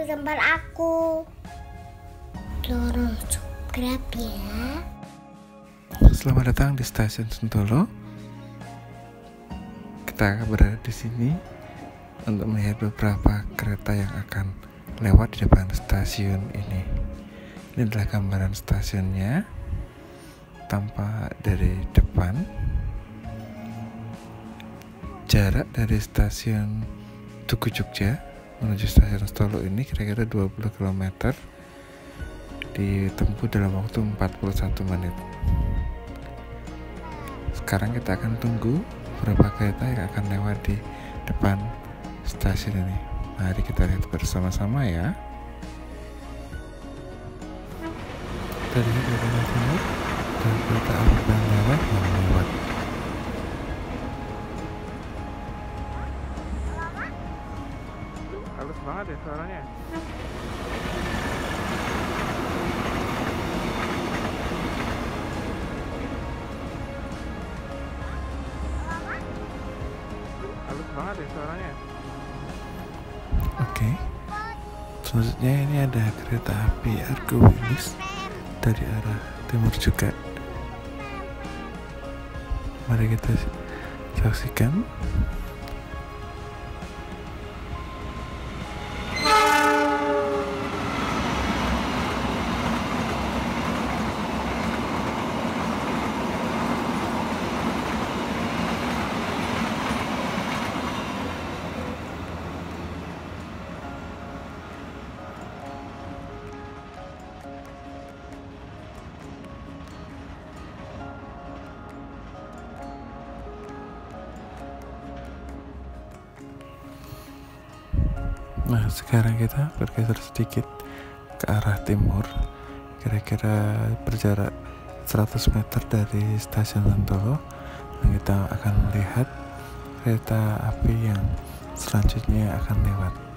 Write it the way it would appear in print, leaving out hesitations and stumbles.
gambar aku. Tolong subscribe ya. Selamat datang di stasiun Sentolo. Kita berada di sini untuk melihat beberapa kereta yang akan lewat di depan stasiun ini. Ini adalah gambaran stasiunnya, tampak dari depan. Jarak dari stasiun Tugu Jogja menuju stasiun Sentolo ini kira-kira 20 km, ditempuh dalam waktu 41 menit. Sekarang kita akan tunggu beberapa kereta yang akan lewat di depan stasiun ini. Mari kita lihat bersama-sama ya. Tadi di depan timur dan kereta api bandara yang lewat. Halus banget ya suaranya. Halus banget ya suaranya. Oke. Selanjutnya ini ada kereta api Argo Wilis dari arah timur juga. Mari kita saksikan. Nah, sekarang kita bergeser sedikit ke arah timur, kira-kira berjarak 100 meter dari stasiun Sentolo, dan kita akan melihat kereta api yang selanjutnya akan lewat.